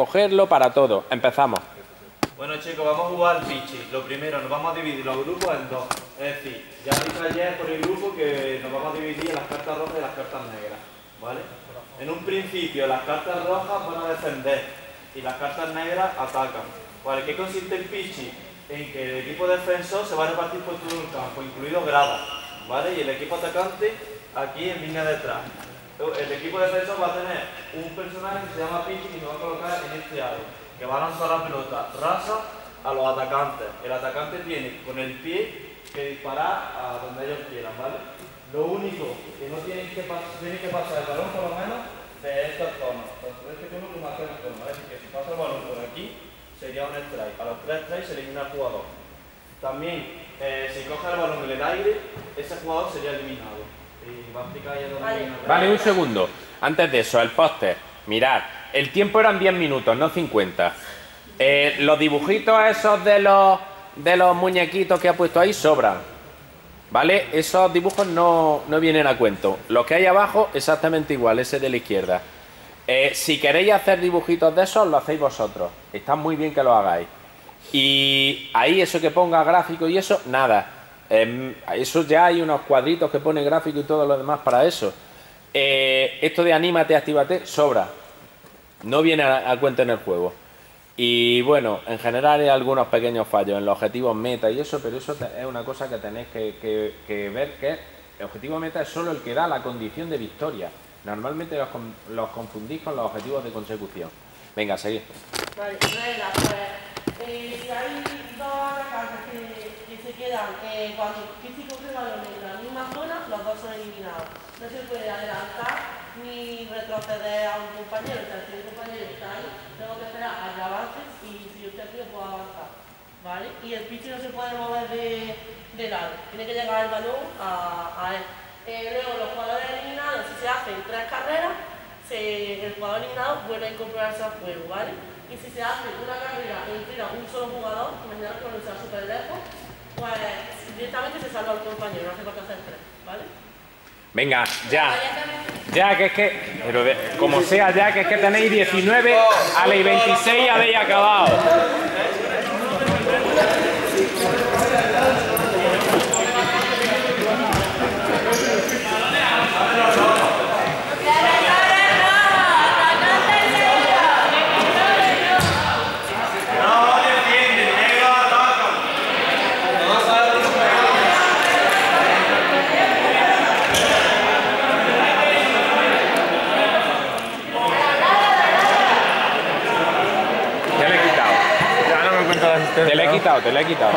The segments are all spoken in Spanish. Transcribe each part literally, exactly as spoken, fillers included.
recogerlo, para todo. Empezamos. Bueno chicos, vamos a jugar al pichi. Lo primero, nos vamos a dividir los grupos en dos. Es decir, ya dije ayer por el grupo que nos vamos a dividir en las cartas rojas y las cartas negras, ¿vale? En un principio las cartas rojas van a defender y las cartas negras atacan. ¿Vale? ¿Qué consiste el pichi? En que el equipo defensor se va a repartir por todo el campo, incluido gradas, ¿vale? Y el equipo atacante aquí en línea detrás. El equipo defensor va a tener un personaje que se llama pichi y se va a colocar en este aro, que va a lanzar la pelota rasa a los atacantes. El atacante tiene con el pie que disparar a donde ellos quieran, ¿vale? Lo único que no tienen que, pas tienen que pasar el balón por lo menos de estos tonos. Tanto de este tono como de este tono. Es decir, que si pasa el balón por aquí sería un strike. A los tres strikes se elimina el jugador. También, eh, si coge el balón en el aire, ese jugador sería eliminado. Y va a explicar ya dónde vale. Vale, un segundo. Antes de eso, el póster. Mirad, el tiempo eran diez minutos, no cincuenta. Eh, los dibujitos esos de los, de los muñequitos que ha puesto ahí sobran. ¿Vale? Esos dibujos no, no vienen a cuento. Los que hay abajo, exactamente igual, ese de la izquierda. Eh, si queréis hacer dibujitos de esos, lo hacéis vosotros. Está muy bien que lo hagáis. Y ahí eso que ponga gráfico y eso, nada. Eh, eso ya hay unos cuadritos que pone gráfico y todo lo demás para eso. Eh, esto de anímate, actívate, sobra. No viene a, a cuento en el juego. Y bueno, en general hay algunos pequeños fallos en los objetivos meta y eso, pero eso es una cosa que tenéis que, que, que ver, que el objetivo meta es solo el que da la condición de victoria. Normalmente los, los confundís con los objetivos de consecución. Venga, seguid. Vale, regla, pues, eh, si hay dos atacantes que, que se quedan, eh, cuando Pichi coge el balón en la misma zona, los dos son eliminados. No se puede adelantar ni retroceder a un compañero, o sea, si un compañero está ahí, tengo que esperar a que avance y si usted quiere puedo avanzar, ¿vale? Y el Pichi no se puede mover de, de lado, tiene que llegar el balón a, a él. Eh, luego los jugadores eliminados, si se hacen tres carreras, se, el jugador eliminado vuelve a incorporarse al juego, ¿vale? Y si se hace una carrera entera un solo jugador, imaginad que cuando sea súper lejos, pues directamente se salva al compañero, no hace falta hacer tres, ¿vale? Venga, ya. Ya, que es que... Pero de, como sea ya, que es que tenéis diecinueve, a las veintiséis habéis acabado. Te la he quitado, te la he quitado.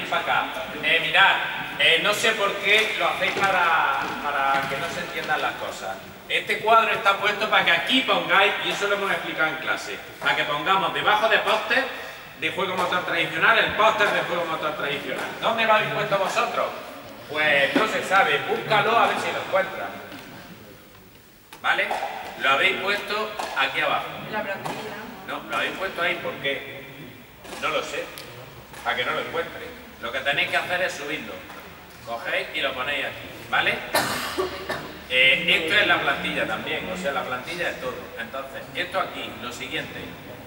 para acá. Eh, mirad, eh, no sé por qué lo hacéis para, para que no se entiendan las cosas. Este cuadro está puesto para que aquí pongáis, y eso lo hemos explicado en clase, para que pongamos debajo de póster de juego motor tradicional el póster de juego motor tradicional. ¿Dónde lo habéis puesto vosotros? Pues no se sabe, búscalo a ver si lo encuentras. ¿Vale? Lo habéis puesto aquí abajo. En la plantilla. No, lo habéis puesto ahí, ¿por qué? No lo sé, para que no lo encuentre. Lo que tenéis que hacer es subirlo. Cogéis y lo ponéis aquí, ¿vale? Eh, esto es la plantilla también, o sea, la plantilla es todo. Entonces, esto aquí, lo siguiente.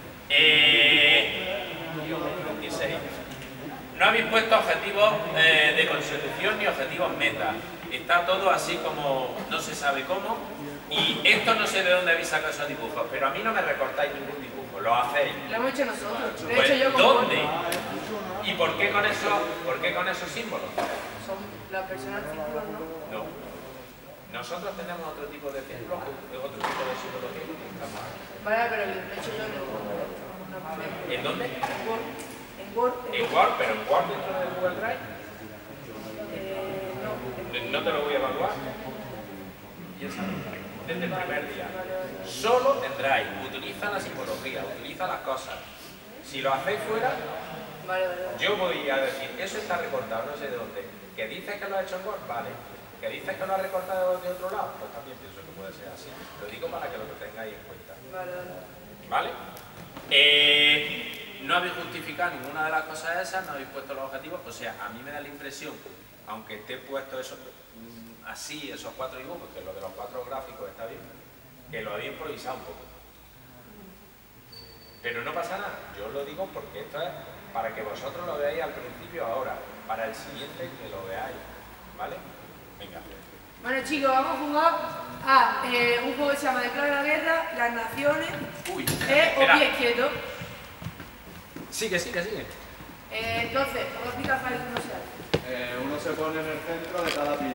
Eh, veintiséis. No habéis puesto objetivos eh, de consecución ni objetivos meta. Está todo así como no se sabe cómo. Y esto no sé de dónde habéis sacado esos dibujos, pero a mí no me recortáis ningún dibujo, lo hacéis. Lo hemos hecho nosotros. De Pues, hecho, yo como ¿dónde? ¿Y por qué con eso, por qué con esos símbolos? son las personas círculos, ¿no? No. Nosotros tenemos otro tipo de círculos, otro tipo de símbolos que utilizamos. Vale, pero lo he hecho yo en el Word. No, no, ¿En dónde? En Word. En Word. En Word, pero en Word dentro de Google Drive. Eh, no. No te lo voy a evaluar. Desde el primer día. Solo tendráis, utiliza la simbología, utiliza las cosas. Si lo hacéis fuera, Vale, vale, vale. yo voy a decir, eso está recortado, no sé de dónde. ¿Que dices que lo has hecho en Word? Vale. ¿Que dices que lo has recortado de otro lado? Pues también pienso que puede ser así. Lo digo para que lo tengáis en cuenta. Vale, vale. ¿Vale? Eh, no habéis justificado ninguna de las cosas esas, no habéis puesto los objetivos. O sea, a mí me da la impresión, aunque esté puesto eso mm, así, esos cuatro dibujos, que lo de los cuatro gráficos está bien, que lo habéis improvisado un poco. Pero no pasa nada, yo lo digo porque esto es para que vosotros lo veáis al principio ahora, para el siguiente que lo veáis, ¿vale? Venga. Bueno, chicos, vamos a jugar a eh, un juego que se llama Declara la guerra, las naciones, Uy, eh, o espera. pies quietos. Sigue, sigue, sigue. Eh, entonces, vamos a explicar Fali cómo se hace. Eh, uno se pone en el centro de cada pista.